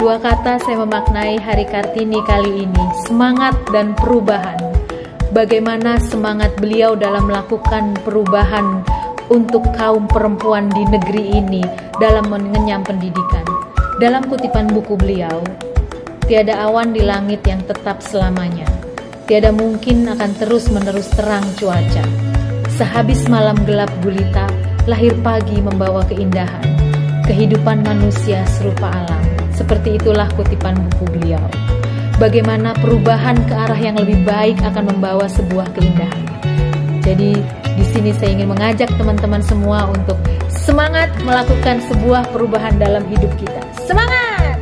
Dua kata saya memaknai Hari Kartini kali ini, semangat dan perubahan. Bagaimana semangat beliau dalam melakukan perubahan untuk kaum perempuan di negeri ini dalam mengenyam pendidikan. Dalam kutipan buku beliau, tiada awan di langit yang tetap selamanya. Tiada mungkin akan terus-menerus terang cuaca. Sehabis malam gelap gulita, lahir pagi membawa keindahan. Kehidupan manusia serupa alam. Seperti itulah kutipan buku beliau. Bagaimana perubahan ke arah yang lebih baik akan membawa sebuah keindahan. Jadi di sini saya ingin mengajak teman-teman semua untuk semangat melakukan sebuah perubahan dalam hidup kita. Semangat!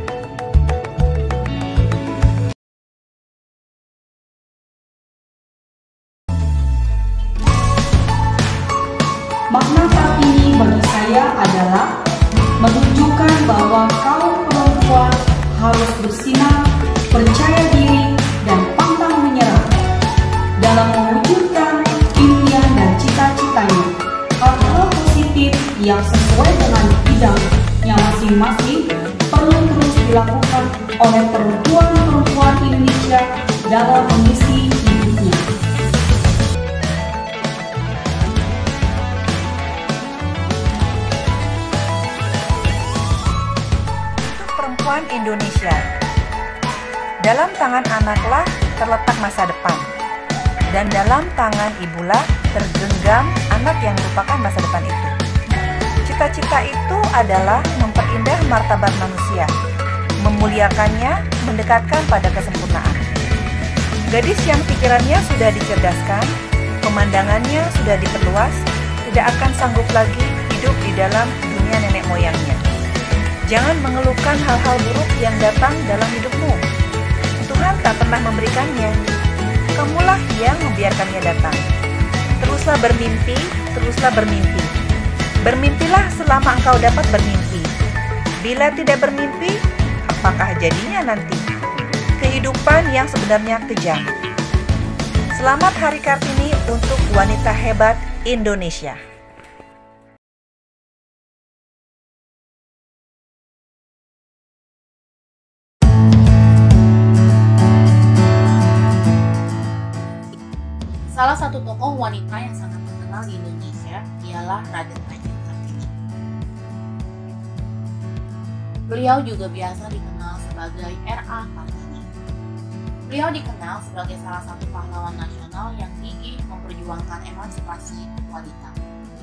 Makna Kartini bagi saya adalah menunjukkan bahwa kaum perempuan harus bersinar, percaya diri, dan pantang menyerah dalam mewujudkan impian dan cita-citanya. Hal-hal positif yang sesuai dengan bidangnya masing-masing perlu terus dilakukan oleh perempuan-perempuan Indonesia dalam mengisi hidupnya. Perempuan Indonesia. Dalam tangan anaklah terletak masa depan, dan dalam tangan ibulah tergenggam anak yang merupakan masa depan itu. Cita-cita itu adalah memperindah martabat manusia, memuliakannya, mendekatkan pada kesempurnaan. Gadis yang pikirannya sudah dicerdaskan, pemandangannya sudah diperluas, tidak akan sanggup lagi hidup di dalam dunia nenek moyangnya. Jangan mengeluhkan hal-hal buruk yang datang dalam hidupmu. Tuhan tak pernah memberikannya. Kamulah yang membiarkannya datang. Teruslah bermimpi, teruslah bermimpi. Bermimpilah selama engkau dapat bermimpi. Bila tidak bermimpi, apakah jadinya nanti? Kehidupan yang sebenarnya kejam. Selamat Hari Kartini untuk wanita hebat Indonesia. Salah satu tokoh wanita yang sangat terkenal di Indonesia ialah Raden Ajeng Kartini. Beliau juga biasa dikenal sebagai R.A. Kartini. Beliau dikenal sebagai salah satu pahlawan nasional yang gigih memperjuangkan emansipasi wanita.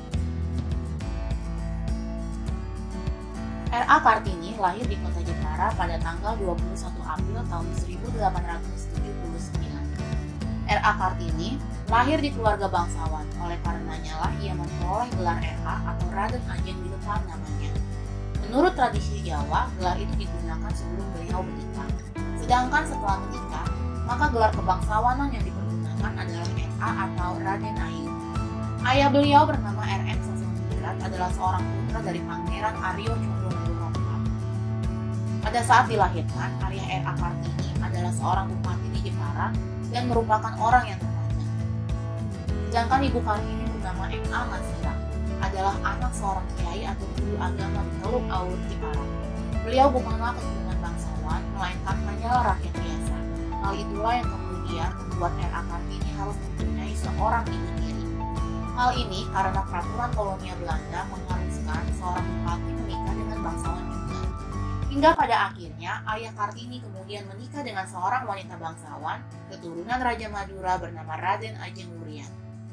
R.A. Kartini lahir di Kota Jepara pada tanggal 21 April tahun 1879. R.A. Kartini lahir di keluarga bangsawan, oleh karenanya lah ia memperoleh gelar R.A. atau Raden Ajeng di depan namanya. Menurut tradisi Jawa, gelar itu digunakan sebelum beliau menikah. Sedangkan setelah menikah, maka gelar kebangsawanan yang dipergunakan adalah R.A. atau Raden Ayu. Ayah beliau bernama R.M. Sosondingrat adalah seorang putra dari Pangeran Aryo Condronegoro. Pada saat dilahirkan, ayah R.A. Kartini adalah seorang bupati di Jepara dan merupakan orang yang terpandang. Sedangkan ibu Kartini bernama M.A. Masira adalah anak seorang kiai atau guru agama di Teluk Awur Jepara. Beliau bukanlah keturunan bangsawan, melainkan hanyalah rakyat biasa. Hal itulah yang kemudian membuat R.A. Kartini harus mempunyai seorang ibu tiri. Hal ini karena peraturan kolonial Belanda mengharuskan seorang bupati menikah dengan bangsawan juga. Hingga pada akhirnya ayah Kartini kemudian menikah dengan seorang wanita bangsawan keturunan Raja Madura bernama Raden Ajeng Wurian.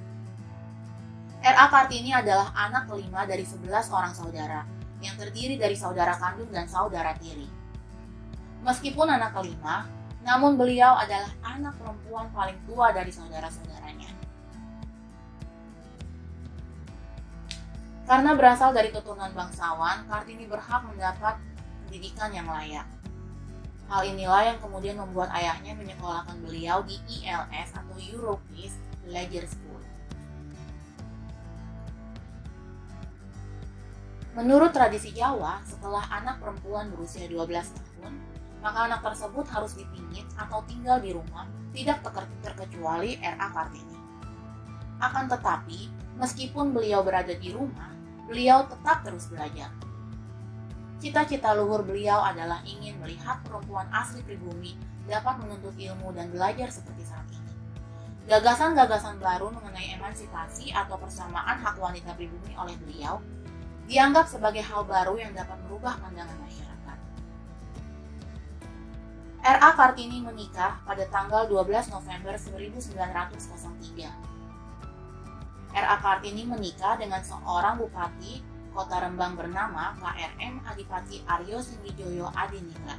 R.A. Kartini adalah anak kelima dari 11 orang saudara yang terdiri dari saudara kandung dan saudara tiri. Meskipun anak kelima, namun beliau adalah anak perempuan paling tua dari saudara-saudaranya. Karena berasal dari keturunan bangsawan, Kartini berhak mendapat pendidikan yang layak. Hal inilah yang kemudian membuat ayahnya menyekolahkan beliau di ILS atau Europees Leisure School. Menurut tradisi Jawa, setelah anak perempuan berusia 12 tahun, maka anak tersebut harus dipingit atau tinggal di rumah, tidak terkecuali R.A. Kartini. Akan tetapi, meskipun beliau berada di rumah, beliau tetap terus belajar. Cita-cita luhur beliau adalah ingin melihat perempuan asli pribumi dapat menuntut ilmu dan belajar seperti saat ini. Gagasan-gagasan baru mengenai emansipasi atau persamaan hak wanita pribumi oleh beliau dianggap sebagai hal baru yang dapat merubah pandangan masyarakat. R.A. Kartini menikah pada tanggal 12 November 1903. R.A. Kartini menikah dengan seorang bupati Kota Rembang bernama K.R.M. Adipati Aryo Singgijoyo Adiningrat.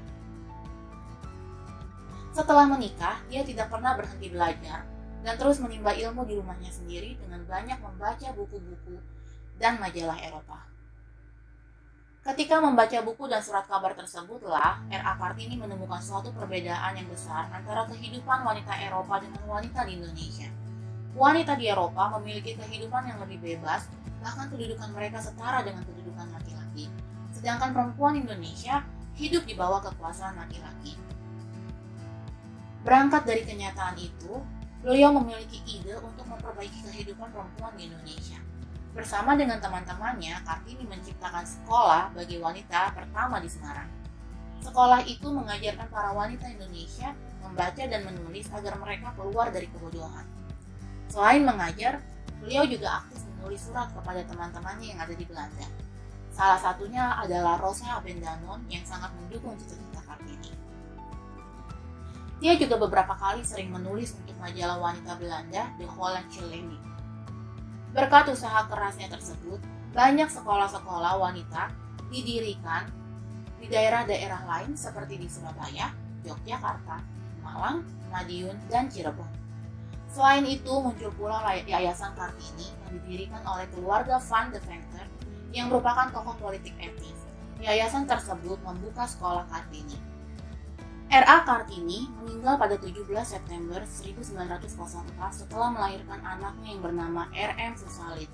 Setelah menikah, dia tidak pernah berhenti belajar dan terus menimba ilmu di rumahnya sendiri dengan banyak membaca buku-buku dan majalah Eropa. Ketika membaca buku dan surat kabar tersebutlah, R.A. Kartini menemukan suatu perbedaan yang besar antara kehidupan wanita Eropa dengan wanita di Indonesia. Wanita di Eropa memiliki kehidupan yang lebih bebas, bahkan kedudukan mereka setara dengan kedudukan laki-laki. Sedangkan perempuan Indonesia hidup di bawah kekuasaan laki-laki. Berangkat dari kenyataan itu, beliau memiliki ide untuk memperbaiki kehidupan perempuan di Indonesia. Bersama dengan teman-temannya, Kartini menciptakan sekolah bagi wanita pertama di Semarang. Sekolah itu mengajarkan para wanita Indonesia membaca dan menulis agar mereka keluar dari kebodohan. Selain mengajar, beliau juga aktif menulis surat kepada teman-temannya yang ada di Belanda. Salah satunya adalah Rosa Abendanon yang sangat mendukung cita-cita Kartini. Dia juga beberapa kali sering menulis untuk majalah wanita Belanda, The Hollandsche Lady. Berkat usaha kerasnya tersebut, banyak sekolah-sekolah wanita didirikan di daerah-daerah lain seperti di Surabaya, Yogyakarta, Malang, Madiun, dan Cirebon. Selain itu, muncul pula Yayasan Kartini yang didirikan oleh keluarga Van de Venter yang merupakan tokoh politik etis. Yayasan tersebut membuka sekolah Kartini. R.A. Kartini meninggal pada 17 September 1904 setelah melahirkan anaknya yang bernama R.M. Susalit.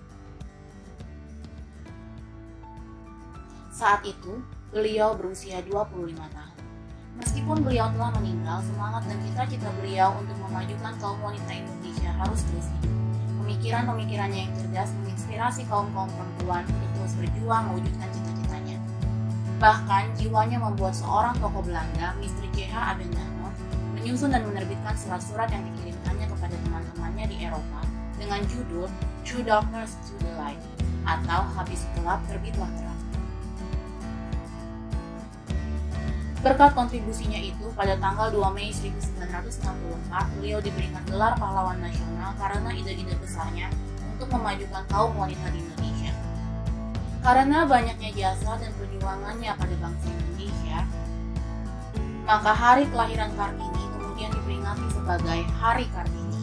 Saat itu, beliau berusia 25 tahun. Meskipun beliau telah meninggal, semangat dan cita-cita beliau untuk memajukan kaum wanita Indonesia harus terus hidup. Pemikiran-pemikirannya yang cerdas menginspirasi kaum-kaum perempuan untuk terus berjuang mewujudkan cita-citanya. Bahkan, jiwanya membuat seorang tokoh Belanda, Mr. J.H. Abendanon, menyusun dan menerbitkan surat-surat yang dikirimkannya kepada teman-temannya di Eropa dengan judul Through Darkness to the Light atau Habis Gelap Terbitlah Terang. Berkat kontribusinya itu, pada tanggal 2 Mei 1964, beliau diberikan gelar pahlawan nasional karena ide-ide besarnya untuk memajukan kaum wanita di Indonesia. Karena banyaknya jasa dan perjuangannya pada bangsa Indonesia, maka hari kelahiran Kartini kemudian diperingati sebagai Hari Kartini.